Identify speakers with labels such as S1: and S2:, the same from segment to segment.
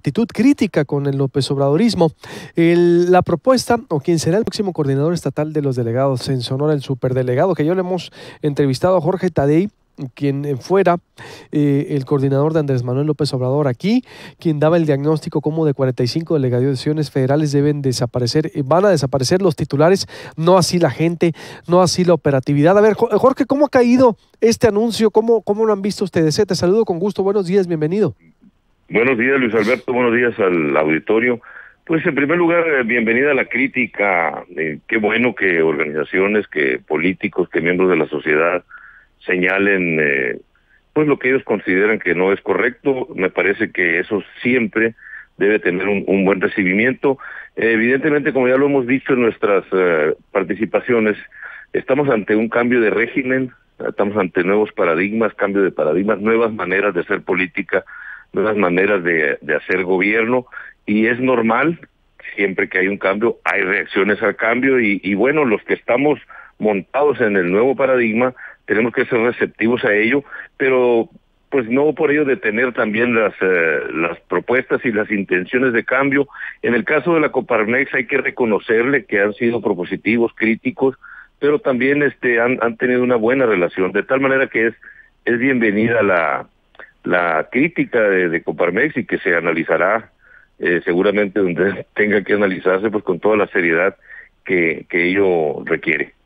S1: actitud crítica con el López Obradorismo. La propuesta, o quien será el próximo coordinador estatal de los delegados en Sonora, el superdelegado, que ya le hemos entrevistado a Jorge Tadei, quien fuera el coordinador de Andrés Manuel López Obrador aquí, quien daba el diagnóstico como de 45 delegaciones federales deben desaparecer, van a desaparecer los titulares, no así la gente, no así la operatividad. A ver, Jorge, ¿cómo ha caído este anuncio? ¿Cómo lo han visto ustedes? Te saludo con gusto, buenos días, bienvenido.
S2: Buenos días, Luis Alberto, buenos días al auditorio. Pues en primer lugar, bienvenida a la crítica. Qué bueno que organizaciones, que políticos, que miembros de la sociedad señalen pues lo que ellos consideran que no es correcto. Me parece que eso siempre debe tener un buen recibimiento. Evidentemente, como ya lo hemos dicho en nuestras participaciones, estamos ante un cambio de régimen, estamos ante nuevos paradigmas, cambio de paradigmas, nuevas maneras de hacer política, nuevas maneras de hacer gobierno, y es normal, siempre que hay un cambio, hay reacciones al cambio, y bueno, los que estamos montados en el nuevo paradigma, tenemos que ser receptivos a ello, pero pues no por ello detener también las propuestas y las intenciones de cambio. En el caso de la Coparmex hay que reconocerle que han sido propositivos, críticos, pero también han tenido una buena relación, de tal manera que es bienvenida la crítica de Coparmex, y que se analizará seguramente donde tenga que analizarse, pues con toda la seriedad que ello requiere.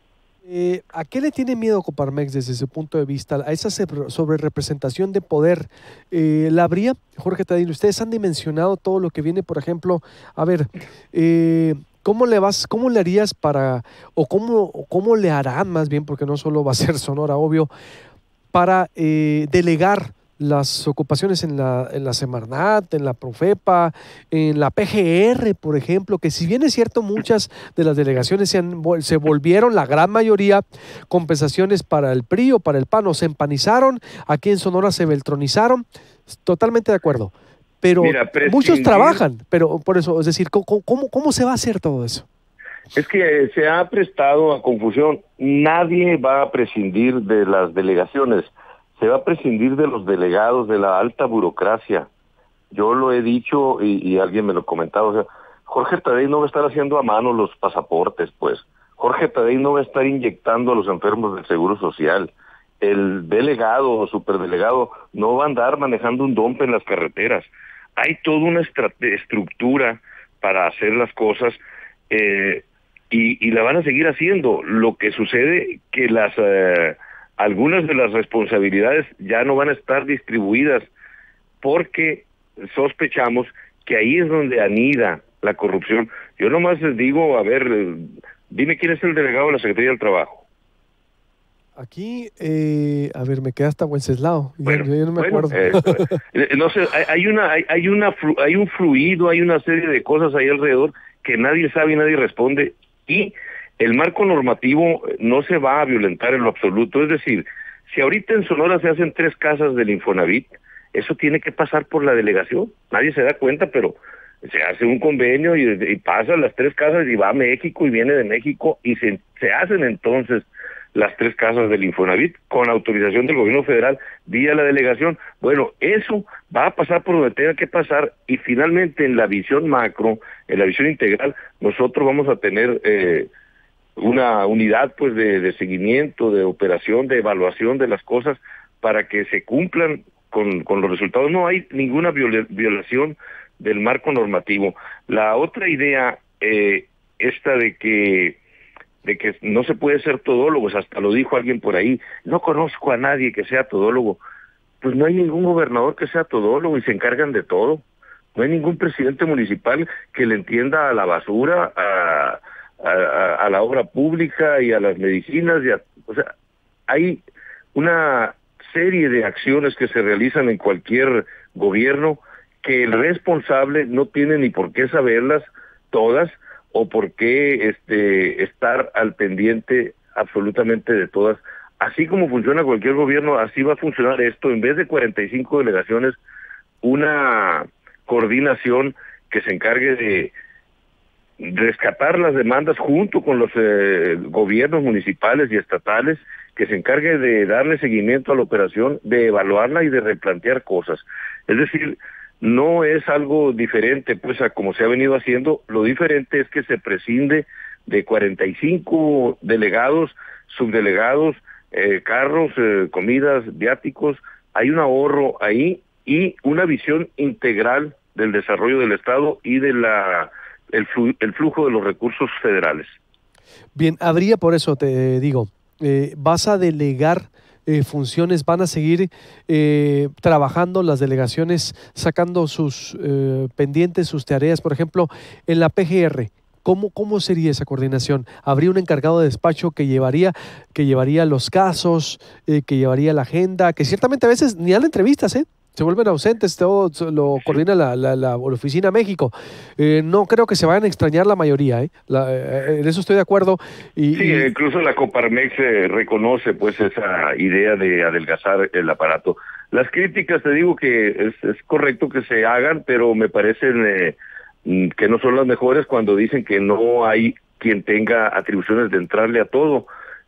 S1: ¿A qué le tiene miedo Coparmex desde ese punto de vista? ¿A esa sobrerepresentación de poder? ¿La habría? Jorge Tadei, ustedes han dimensionado todo lo que viene, por ejemplo, a ver, ¿cómo le harías o cómo le harán más bien, porque no solo va a ser Sonora, obvio, para delegar las ocupaciones en la Semarnat, en la Profepa, en la PGR, por ejemplo, que si bien es cierto, muchas de las delegaciones se volvieron, la gran mayoría, compensaciones para el PRI o para el PAN, o se empanizaron, aquí en Sonora se beltronizaron, totalmente de acuerdo. Pero mira, muchos trabajan, pero por eso, es decir, ¿cómo se va a hacer todo eso?
S2: Es que se ha prestado a confusión. Nadie va a prescindir de las delegaciones. Se va a prescindir de los delegados, de la alta burocracia. Yo lo he dicho y alguien me lo comentaba. O sea, Jorge Tadei no va a estar haciendo a mano los pasaportes, pues. Jorge Tadei no va a estar inyectando a los enfermos del Seguro Social. El delegado o superdelegado no va a andar manejando un dompe en las carreteras. Hay toda una estructura para hacer las cosas y la van a seguir haciendo. Lo que sucede que algunas de las responsabilidades ya no van a estar distribuidas, porque sospechamos que ahí es donde anida la corrupción. Yo nomás les digo, a ver, dime quién es el delegado de la Secretaría del Trabajo.
S1: Aquí, a ver, me queda hasta Wenceslao.
S2: Bueno,
S1: yo no me acuerdo.
S2: No sé, hay un fluido, hay una serie de cosas ahí alrededor que nadie sabe y nadie responde, y el marco normativo no se va a violentar en lo absoluto. Es decir, si ahorita en Sonora se hacen 3 casas del Infonavit, eso tiene que pasar por la delegación. Nadie se da cuenta, pero se hace un convenio y pasan las 3 casas y va a México y viene de México, y se hacen entonces las 3 casas del Infonavit con autorización del gobierno federal vía la delegación. Bueno, eso va a pasar por donde tenga que pasar, y finalmente en la visión macro, en la visión integral, nosotros vamos a tener una unidad pues de seguimiento, de operación, de evaluación de las cosas para que se cumplan con los resultados. No hay ninguna violación del marco normativo. La otra idea, esta de que no se puede ser todólogos, hasta lo dijo alguien por ahí, no conozco a nadie que sea todólogo. Pues no hay ningún gobernador que sea todólogo y se encargan de todo. No hay ningún presidente municipal que le entienda a la basura, a la obra pública y a las medicinas. O sea, hay una serie de acciones que se realizan en cualquier gobierno que el responsable no tiene ni por qué saberlas todas, o por qué estar al pendiente absolutamente de todas. Así como funciona cualquier gobierno, así va a funcionar esto. En vez de 45 delegaciones, una coordinación que se encargue de rescatar las demandas junto con los gobiernos municipales y estatales, que se encargue de darle seguimiento a la operación, de evaluarla y de replantear cosas. Es decir, no es algo diferente pues a como se ha venido haciendo. Lo diferente es que se prescinde de 45 delegados, subdelegados, carros, comidas, viáticos. Hay un ahorro ahí y una visión integral del desarrollo del Estado y de el flujo de los recursos federales.
S1: Bien, habría, por eso te digo, vas a delegar funciones, van a seguir trabajando las delegaciones, sacando sus pendientes, sus tareas, por ejemplo, en la PGR. ¿Cómo sería esa coordinación? ¿Habría un encargado de despacho que llevaría los casos, que llevaría la agenda, que ciertamente a veces ni dan entrevistas, se vuelven ausentes, todo lo coordina la Oficina México. No creo que se vayan a extrañar la mayoría, en eso estoy de acuerdo.
S2: Sí, incluso la Coparmex reconoce pues esa idea de adelgazar el aparato. Las críticas, te digo que es correcto que se hagan, pero me parecen que no son las mejores cuando dicen que no hay quien tenga atribuciones de entrarle a todo.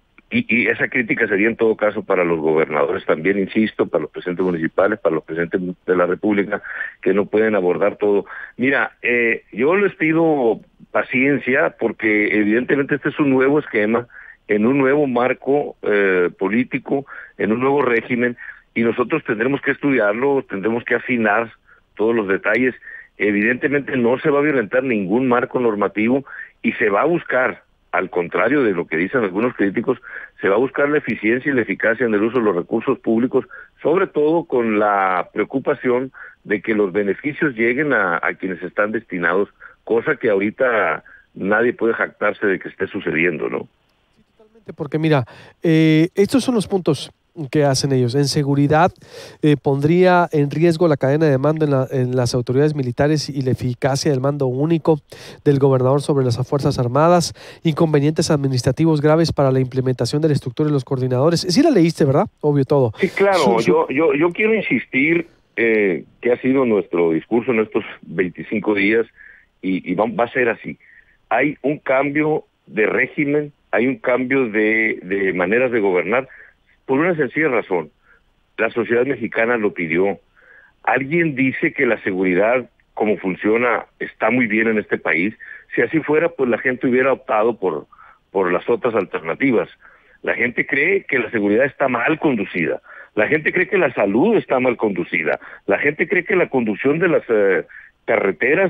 S2: Y esa crítica sería en todo caso para los gobernadores también, insisto, para los presidentes municipales, para los presidentes de la República, que no pueden abordar todo. Mira, yo les pido paciencia porque evidentemente este es un nuevo esquema, en un nuevo marco político, en un nuevo régimen, y nosotros tendremos que estudiarlo, tendremos que afinar todos los detalles. Evidentemente no se va a violentar ningún marco normativo y se va a buscar, al contrario de lo que dicen algunos críticos, se va a buscar la eficiencia y la eficacia en el uso de los recursos públicos, sobre todo con la preocupación de que los beneficios lleguen a quienes están destinados, cosa que ahorita nadie puede jactarse de que esté sucediendo, ¿no?
S1: Sí, totalmente, porque mira, estos son los puntos que hacen ellos. En seguridad, pondría en riesgo la cadena de mando en las autoridades militares y la eficacia del mando único del gobernador sobre las Fuerzas Armadas, inconvenientes administrativos graves para la implementación de la estructura de los coordinadores. Sí la leíste, ¿verdad? Obvio todo.
S2: Sí, claro. Yo quiero insistir que ha sido nuestro discurso en estos 25 días y va a ser así. Hay un cambio de régimen, hay un cambio de maneras de gobernar, por una sencilla razón. La sociedad mexicana lo pidió. Alguien dice que la seguridad, como funciona, está muy bien en este país. Si así fuera, pues la gente hubiera optado por las otras alternativas. La gente cree que la seguridad está mal conducida. La gente cree que la salud está mal conducida. La gente cree que la conducción de las carreteras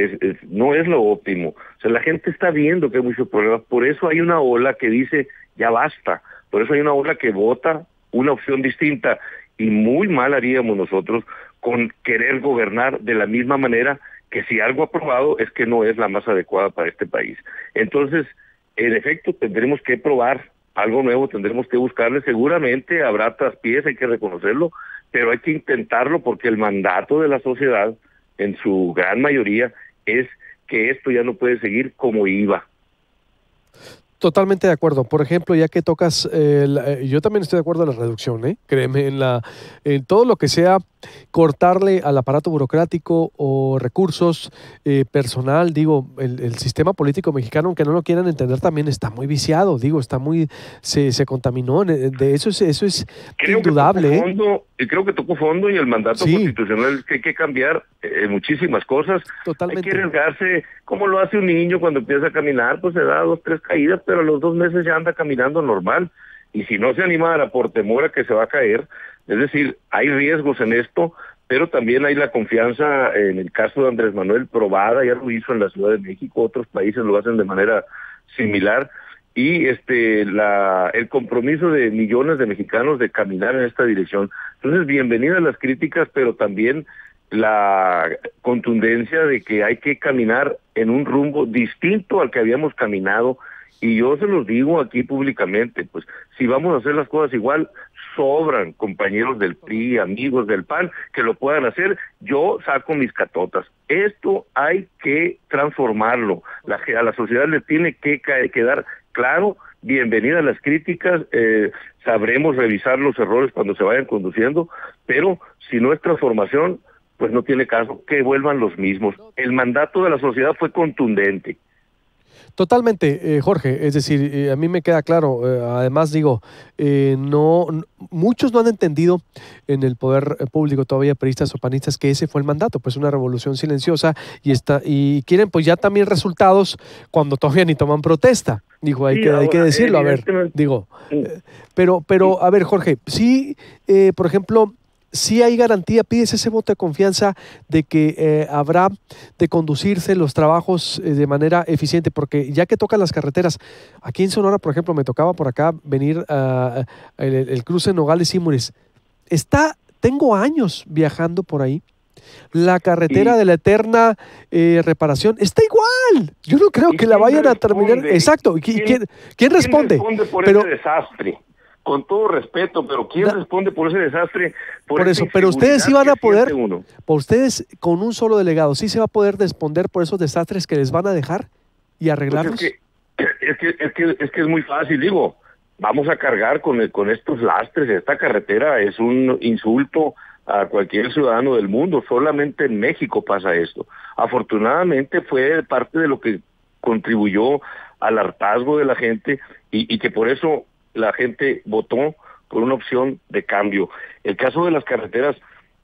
S2: no es lo óptimo. O sea, la gente está viendo que hay muchos problemas. Por eso hay una ola que dice, ya basta. Por eso hay una ola que vota una opción distinta. Y muy mal haríamos nosotros con querer gobernar de la misma manera que si algo aprobado es que no es la más adecuada para este país. Entonces, en efecto, tendremos que probar algo nuevo, tendremos que buscarle. Seguramente habrá traspiés, hay que reconocerlo, pero hay que intentarlo porque el mandato de la sociedad, en su gran mayoría, es que esto ya no puede seguir como iba.
S1: Totalmente de acuerdo. Por ejemplo, ya que tocas, yo también estoy de acuerdo en la reducción, créeme, en todo lo que sea cortarle al aparato burocrático o recursos, personal, digo, el sistema político mexicano, aunque no lo quieran entender, también está muy viciado, digo, se contaminó, de eso es indudable.
S2: Creo que tocó fondo y el mandato constitucional es que hay que cambiar muchísimas cosas.
S1: Totalmente.
S2: Hay que arriesgarse, como lo hace un niño cuando empieza a caminar, pues se da 2, 3 caídas, pero a los 2 meses ya anda caminando normal. Y si no se animara por temor a que se va a caer, es decir, hay riesgos en esto, pero también hay la confianza en el caso de Andrés Manuel probada, ya lo hizo en la Ciudad de México, otros países lo hacen de manera similar, y el compromiso de millones de mexicanos de caminar en esta dirección. Entonces, bienvenidas las críticas, pero también la contundencia de que hay que caminar en un rumbo distinto al que habíamos caminado. Y yo se los digo aquí públicamente, pues si vamos a hacer las cosas igual, sobran compañeros del PRI, amigos del PAN, que lo puedan hacer. Yo saco mis catotas. Esto hay que transformarlo. A la sociedad le tiene que quedar claro. Bienvenidas las críticas, sabremos revisar los errores cuando se vayan conduciendo, pero si no es transformación, pues no tiene caso que vuelvan los mismos. El mandato de la sociedad fue contundente.
S1: Totalmente, Jorge. Es decir, a mí me queda claro. Además, digo, muchos no han entendido en el poder público todavía, priistas o panistas, que ese fue el mandato, pues una revolución silenciosa y quieren pues ya también resultados cuando todavía ni toman protesta. Digo, hay
S2: Sí,
S1: que
S2: ahora,
S1: decirlo. A ver,
S2: evidentemente,
S1: digo,
S2: mm,
S1: pero a ver, Jorge, sí, por ejemplo. Sí hay garantía, pides ese voto de confianza de que habrá de conducirse los trabajos de manera eficiente, porque ya que tocan las carreteras, aquí en Sonora, por ejemplo, me tocaba por acá venir el cruce Nogales y Muris. Tengo años viajando por ahí. La carretera
S2: y,
S1: de la eterna reparación está igual. Yo no creo
S2: ¿Y
S1: que la
S2: quién
S1: vayan a terminar.
S2: responde?
S1: Exacto. ¿Quién
S2: ¿Quién
S1: responde?
S2: responde por
S1: Pero
S2: ese desastre? Con todo respeto, pero ¿quién responde por ese desastre?
S1: por
S2: Esa
S1: eso, pero ustedes sí
S2: inseguridad
S1: van
S2: que
S1: a poder,
S2: siente uno.
S1: por ustedes con un solo delegado, sí se va a poder responder por esos desastres que les van a dejar y
S2: Pues
S1: arreglarlos.
S2: es que es muy fácil, digo, vamos a cargar con estos lastres. Esta carretera es un insulto a cualquier ciudadano del mundo. Solamente en México pasa esto. Afortunadamente fue parte de lo que contribuyó al hartazgo de la gente y que por eso la gente votó por una opción de cambio. El caso de las carreteras,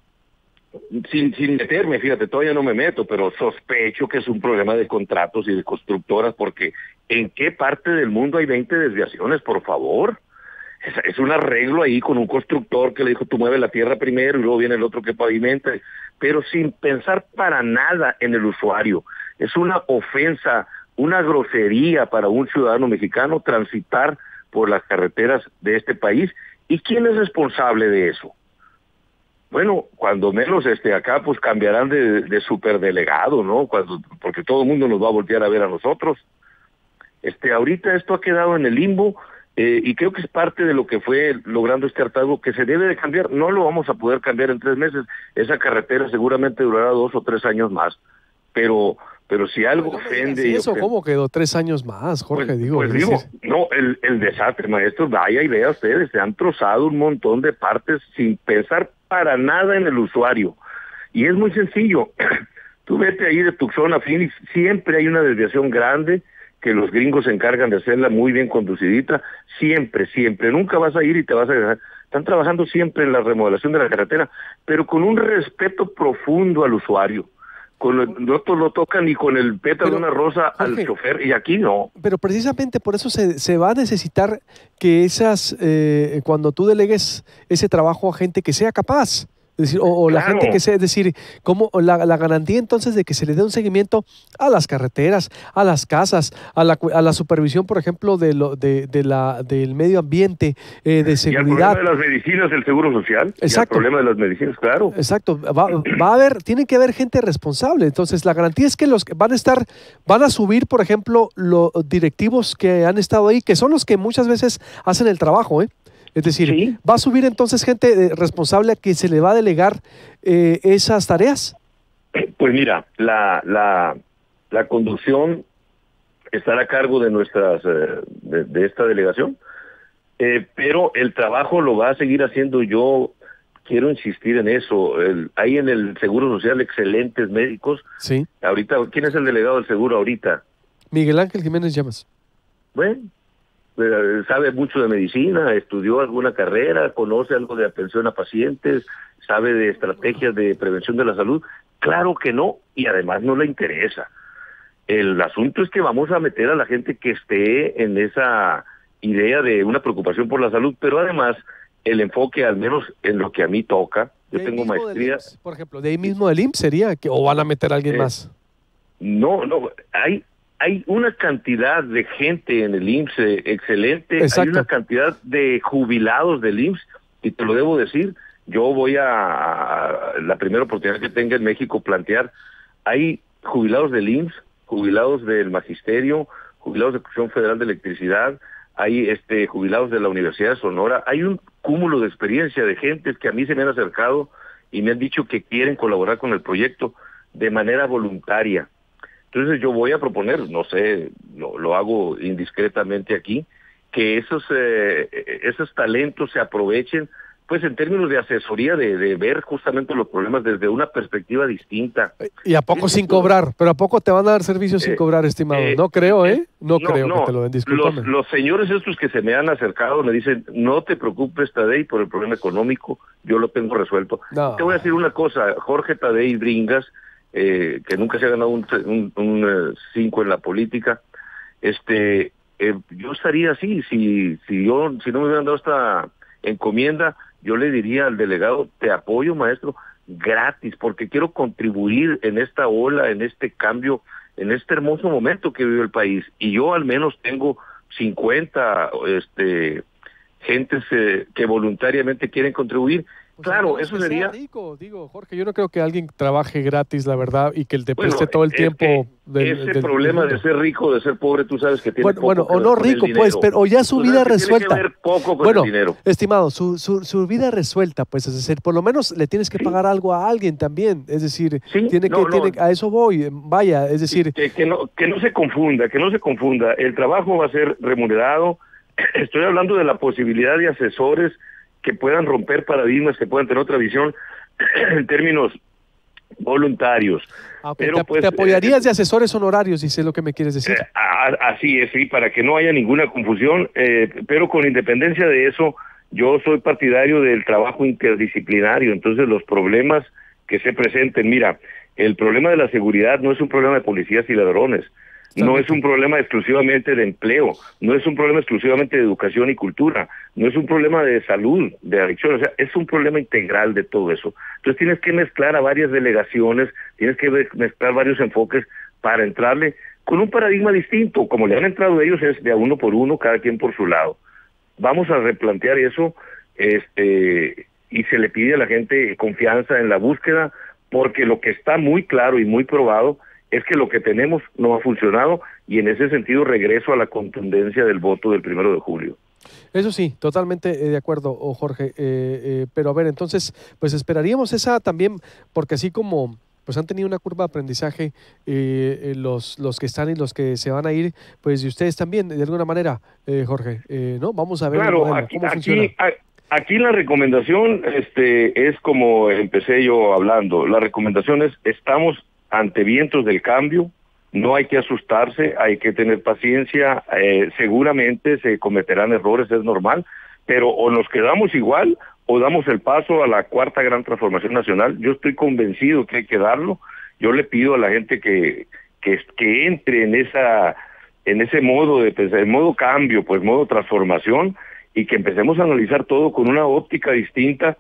S2: sin meterme, fíjate, todavía no me meto, pero sospecho que es un problema de contratos y de constructoras, porque ¿en qué parte del mundo hay 20 desviaciones, por favor? Es un arreglo ahí con un constructor que le dijo, tú mueve la tierra primero y luego viene el otro que pavimenta, pero sin pensar para nada en el usuario. Es una ofensa, una grosería para un ciudadano mexicano transitar por las carreteras de este país. ¿Y quién es responsable de eso? Bueno, cuando menos acá pues cambiarán de superdelegado, ¿no? Porque todo el mundo nos va a voltear a ver a nosotros. Ahorita esto ha quedado en el limbo y creo que es parte de lo que fue logrando este hartazgo que se debe de cambiar. No lo vamos a poder cambiar en 3 meses. Esa carretera seguramente durará 2 o 3 años más. Pero si algo
S1: No me digas
S2: ofende y
S1: eso,
S2: ofende,
S1: ¿cómo quedó 3 años más, Jorge?
S2: pues
S1: Es
S2: digo,
S1: decir,
S2: no, el desastre, maestro, vaya y vea ustedes, se han trozado un montón de partes sin pensar para nada en el usuario. Y es muy sencillo. Tú vete ahí de Tucson a Phoenix, siempre hay una desviación grande que los gringos se encargan de hacerla muy bien conducidita, siempre, siempre. Nunca vas a ir y te vas a dejar. Están trabajando siempre en la remodelación de la carretera, pero con un respeto profundo al usuario. No lo tocan ni con el pétalo de una rosa al
S1: Jorge,
S2: chofer, y aquí no.
S1: pero precisamente por eso se va a necesitar que cuando tú delegues ese trabajo a gente que sea capaz. Es decir, o la gente que
S2: Claro,
S1: sea, es decir, como la garantía entonces de que se le dé un seguimiento a las carreteras, a las casas, a la supervisión, por ejemplo, del medio ambiente, de
S2: y al problema
S1: seguridad.
S2: de las medicinas, el seguro social, y al
S1: Exacto.
S2: problema de las medicinas, claro.
S1: Exacto, va a haber, tiene que haber gente responsable. Entonces, la garantía es que los que van a subir, por ejemplo, los directivos que han estado ahí, que son los que muchas veces hacen el trabajo, ¿eh? Es decir,
S2: Sí,
S1: va a subir entonces gente responsable a que se le va a delegar esas tareas.
S2: pues mira, la conducción estará a cargo de de esta delegación, pero el trabajo lo va a seguir haciendo yo. Quiero insistir en eso. Hay en el Seguro Social excelentes médicos.
S1: Sí.
S2: Ahorita, ¿quién es el delegado del seguro ahorita?
S1: Miguel Ángel Jiménez Llamas.
S2: Bueno, sabe mucho de medicina, estudió alguna carrera, conoce algo de atención a pacientes, sabe de estrategias de prevención de la salud. Claro que no, y además no le interesa. El asunto es que vamos a meter a la gente que esté en esa idea de una preocupación por la salud, pero además el enfoque, al menos en lo que a mí toca, yo
S1: De ahí
S2: tengo
S1: mismo del
S2: maestría.
S1: IMSS, por ejemplo, de ahí mismo del IMSS sería, o van a meter a alguien más.
S2: No, hay una cantidad de gente en el IMSS excelente.
S1: Exacto.
S2: Hay una cantidad de jubilados del IMSS, y te lo debo decir, yo voy a la primera oportunidad que tenga en México plantear, hay jubilados del IMSS, jubilados del Magisterio, jubilados de Comisión Federal de Electricidad, hay jubilados de la Universidad de Sonora, hay un cúmulo de experiencia de gentes que a mí se me han acercado y me han dicho que quieren colaborar con el proyecto de manera voluntaria. Entonces yo voy a proponer, no sé, lo hago indiscretamente aquí, que esos talentos se aprovechen pues en términos de asesoría, de ver justamente los problemas desde una perspectiva distinta.
S1: ¿Y a poco sin cobrar? ¿Pero a poco te van a dar servicios sin cobrar, estimado? No creo, No creo que te lo den, discúlpame.
S2: Los señores estos que se me han acercado me dicen, no te preocupes, Tadei, por el problema económico, yo lo tengo resuelto.
S1: No.
S2: Te voy a decir una cosa, Jorge Tadei Bringas, que nunca se ha ganado un 5 en la política, yo estaría así, si no me hubieran dado esta encomienda, yo le diría al delegado, te apoyo, maestro, gratis, porque quiero contribuir en esta ola, en este cambio, en este hermoso momento que vive el país. Y yo al menos tengo 50 gentes que voluntariamente quieren contribuir.
S1: Pues
S2: claro, eso sería...
S1: Rico, Jorge, yo no creo que alguien trabaje gratis, la verdad, y que te preste todo el tiempo.
S2: Ese problema de ser rico, de ser pobre, tú sabes que tiene poco
S1: bueno,
S2: que
S1: o no
S2: ver con
S1: rico,
S2: el
S1: pues,
S2: dinero.
S1: pero ya su vida resuelta.
S2: Tiene que ver poco con el dinero.
S1: Estimado, su vida resuelta, pues, es decir, por lo menos le tienes que pagar algo a alguien también, es decir, a eso voy, vaya, es decir...
S2: Que no se confunda, el trabajo va a ser remunerado, estoy hablando de la posibilidad de asesores que puedan romper paradigmas, que puedan tener otra visión en términos voluntarios.
S1: Pero te apoyarías de asesores honorarios, si sé lo que me quieres decir.
S2: Así es, sí, para que no haya ninguna confusión, pero con independencia de eso, yo soy partidario del trabajo interdisciplinario. Entonces los problemas que se presenten, mira, el problema de la seguridad no es un problema de policías y ladrones, no es un problema exclusivamente de empleo, no es un problema exclusivamente de educación y cultura, no es un problema de salud, de adicción, o sea, es un problema integral de todo eso. Entonces tienes que mezclar a varias delegaciones, tienes que mezclar varios enfoques para entrarle con un paradigma distinto. Como le han entrado ellos es de a uno por uno, cada quien por su lado. Vamos a replantear eso, y se le pide a la gente confianza en la búsqueda, porque lo que está muy claro y muy probado es que lo que tenemos no ha funcionado, y en ese sentido regreso a la contundencia del voto del 1 de julio.
S1: Eso sí, totalmente de acuerdo, Jorge. Pero a ver, entonces, pues esperaríamos esa también, porque así como pues han tenido una curva de aprendizaje los que están y los que se van a ir, pues y ustedes también, de alguna manera, Jorge, ¿no? Vamos a ver
S2: cómo funciona. Aquí la recomendación es como empecé yo hablando. La recomendación es, estamos ante vientos del cambio, no hay que asustarse, hay que tener paciencia, seguramente se cometerán errores, es normal, pero o nos quedamos igual o damos el paso a la cuarta gran transformación nacional. Yo estoy convencido que hay que darlo. Yo le pido a la gente que entre en ese modo de pensar, en modo cambio, pues modo transformación, y que empecemos a analizar todo con una óptica distinta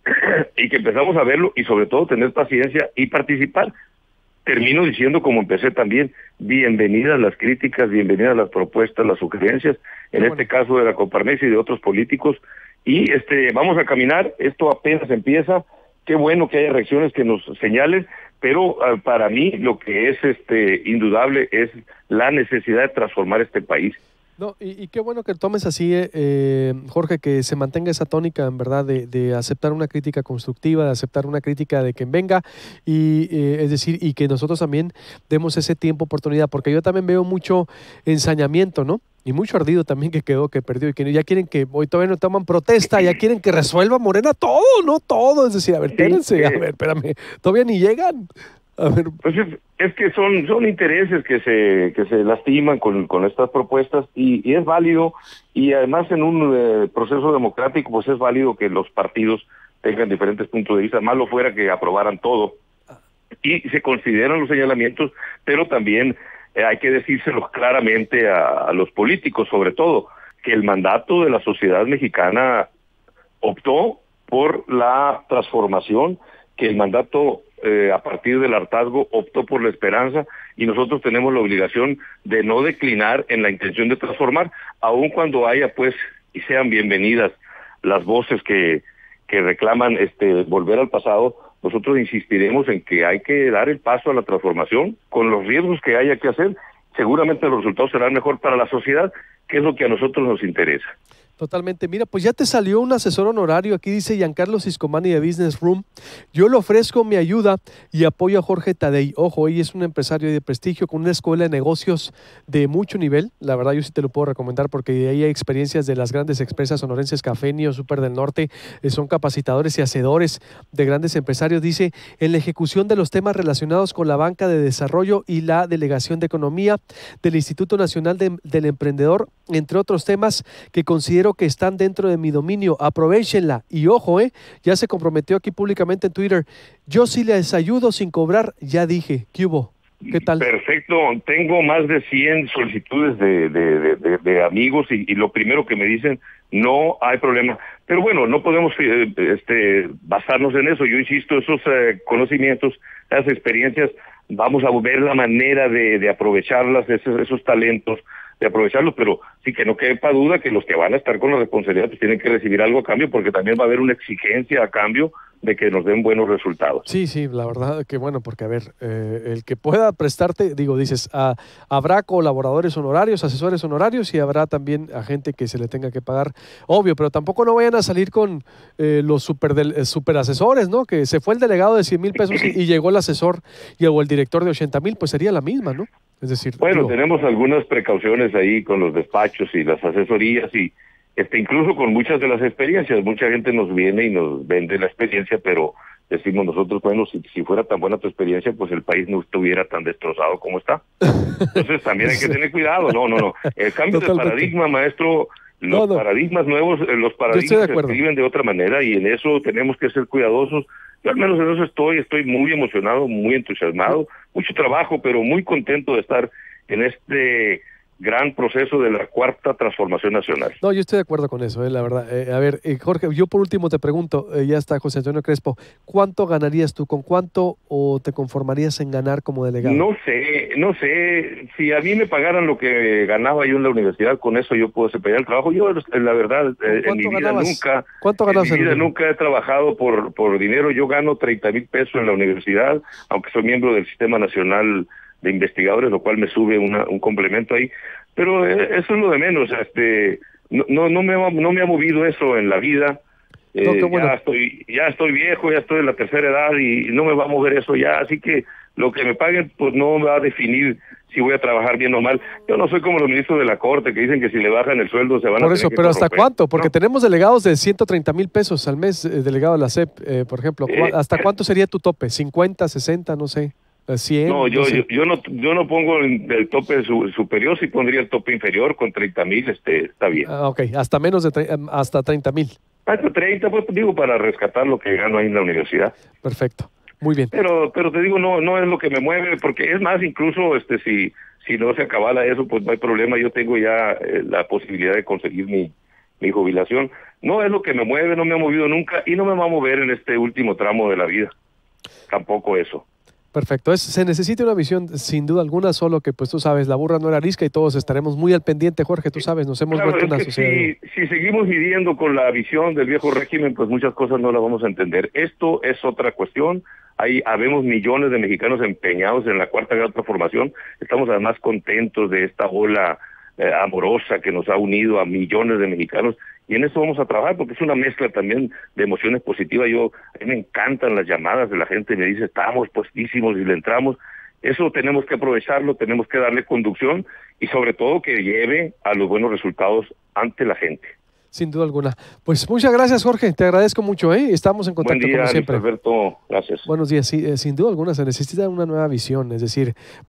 S2: y que empezamos a verlo y sobre todo tener paciencia y participar. Termino diciendo, como empecé también, bienvenidas las críticas, bienvenidas las propuestas, las sugerencias, en este caso de la Coparmex y de otros políticos, y vamos a caminar, esto apenas empieza, qué bueno que haya reacciones que nos señalen, pero para mí lo que es indudable es la necesidad de transformar este país.
S1: No, y qué bueno que tomes así, Jorge, que se mantenga esa tónica, en verdad, de aceptar una crítica constructiva, de aceptar una crítica de quien venga, y es decir, y que nosotros también demos ese tiempo, oportunidad, porque yo también veo mucho ensañamiento, ¿no? Y mucho ardido también que perdió, y que ya quieren que, hoy todavía no toman protesta, ya quieren que resuelva Morena todo, no todo, es decir, a ver, espérense, a ver, espérame, todavía ni llegan. A ver.
S2: Pues es que son intereses que se lastiman con estas propuestas, y es válido, y además en un proceso democrático pues es válido que los partidos tengan diferentes puntos de vista. Malo fuera que aprobaran todo y se consideran los señalamientos, pero también hay que decírselos claramente a los políticos, sobre todo, que el mandato de la sociedad mexicana optó por la transformación, que el mandato a partir del hartazgo optó por la esperanza, y nosotros tenemos la obligación de no declinar en la intención de transformar, aun cuando haya pues y sean bienvenidas las voces que reclaman volver al pasado. Nosotros insistiremos en que hay que dar el paso a la transformación con los riesgos que haya que hacer. Seguramente los resultados serán mejor para la sociedad, que es lo que a nosotros nos interesa.
S1: Totalmente. Mira, pues ya te salió un asesor honorario. Aquí dice Giancarlo Ciscomani de Business Room. Yo le ofrezco mi ayuda y apoyo a Jorge Tadei. Ojo, ella es un empresario de prestigio con una escuela de negocios de mucho nivel. La verdad, yo sí te lo puedo recomendar porque ahí hay experiencias de las grandes empresas sonorenses, Cafenio, Super del Norte. Son capacitadores y hacedores de grandes empresarios. Dice, en la ejecución de los temas relacionados con la banca de desarrollo y la delegación de economía del Instituto Nacional del Emprendedor, entre otros temas que considero que están dentro de mi dominio. Aprovéchenla. Y ojo, ya se comprometió aquí públicamente en Twitter. Yo sí les ayudo sin cobrar, ya dije. ¿Qué hubo? ¿Qué tal?
S2: Perfecto. Tengo más de 100 solicitudes de amigos y lo primero que me dicen, no hay problema. Pero bueno, no podemos basarnos en eso. Yo insisto, esos conocimientos, esas experiencias, vamos a ver la manera de aprovecharlas, esos talentos, de aprovecharlos, pero sí que no quepa duda que los que van a estar con la responsabilidad pues tienen que recibir algo a cambio, porque también va a haber una exigencia a cambio de que nos den buenos resultados.
S1: Sí, la verdad que bueno, porque a ver, el que pueda prestarte, dices, habrá colaboradores honorarios, asesores honorarios y habrá también a gente que se le tenga que pagar, obvio, pero tampoco no vayan a salir con los super asesores, ¿no? Que se fue el delegado de 100,000 pesos y llegó el asesor o el director de 80,000, pues sería la misma, ¿no? Es decir,
S2: bueno, tenemos algunas precauciones ahí con los despachos y las asesorías y incluso con muchas de las experiencias. Mucha gente nos viene y nos vende la experiencia, pero decimos nosotros, bueno, si fuera tan buena tu experiencia, pues el país no estuviera tan destrozado como está. Entonces también hay que tener cuidado. No. El cambio de paradigma, maestro, los paradigmas nuevos, los paradigmas se escriben de otra manera y en eso tenemos que ser cuidadosos. Yo al menos en eso estoy muy emocionado, muy entusiasmado, mucho trabajo, pero muy contento de estar en este gran proceso de la cuarta transformación nacional.
S1: No, yo estoy de acuerdo con eso, la verdad. A ver, Jorge, yo por último te pregunto, ya está José Antonio Crespo, ¿cuánto ganarías tú? ¿Con cuánto o te conformarías en ganar como delegado?
S2: No sé, si a mí me pagaran lo que ganaba yo en la universidad, con eso yo puedo desempeñar el trabajo. Yo, la verdad, en mi vida nunca, nunca he trabajado por dinero. Yo gano 30,000 pesos en la universidad, aunque soy miembro del Sistema Nacional de Investigadores, lo cual me sube un complemento ahí, pero eso es lo de menos. No me ha movido eso en la vida. Bueno. ya estoy viejo, ya estoy en la tercera edad y no me va a mover eso ya, así que lo que me paguen pues no me va a definir si voy a trabajar bien o mal. Yo no soy como los ministros de la Corte que dicen que si le bajan el sueldo se van
S1: por
S2: a
S1: eso, pero ¿hasta cuánto? Porque tenemos delegados de 130,000 pesos al mes, delegado de la SEP, por ejemplo. ¿Hasta cuánto sería tu tope? ¿50, 60, no sé? 100,
S2: no, yo no pongo el tope superior, sí pondría el tope inferior con 30,000, está bien.
S1: Ok, hasta menos de hasta 30,000.
S2: Hasta 30, pues digo, para rescatar lo que gano ahí en la universidad.
S1: Perfecto, muy bien.
S2: Pero te digo, no es lo que me mueve, porque es más, incluso si no se acabara eso, pues no hay problema, yo tengo ya la posibilidad de conseguir mi jubilación. No es lo que me mueve, no me ha movido nunca y no me va a mover en este último tramo de la vida. Tampoco eso.
S1: Perfecto. Se necesita una visión, sin duda alguna, solo que, pues tú sabes, la burra no era arisca y todos estaremos muy al pendiente, Jorge, tú sabes, nos hemos vuelto una sociedad.
S2: Si seguimos midiendo con la visión del viejo régimen, pues muchas cosas no las vamos a entender. Esto es otra cuestión. Ahí habemos millones de mexicanos empeñados en la cuarta gran transformación. Estamos además contentos de esta ola amorosa que nos ha unido a millones de mexicanos y en eso vamos a trabajar porque es una mezcla también de emociones positivas. A mí me encantan las llamadas de la gente, me dice estamos puestísimos y le entramos. Eso tenemos que aprovecharlo, tenemos que darle conducción y sobre todo que lleve a los buenos resultados ante la gente.
S1: Sin duda alguna. Pues muchas gracias, Jorge, te agradezco mucho, estamos en contacto.
S2: Buen día,
S1: como siempre.
S2: Luis Alberto, gracias.
S1: Buenos días, sí, sin duda alguna se necesita una nueva visión, es decir,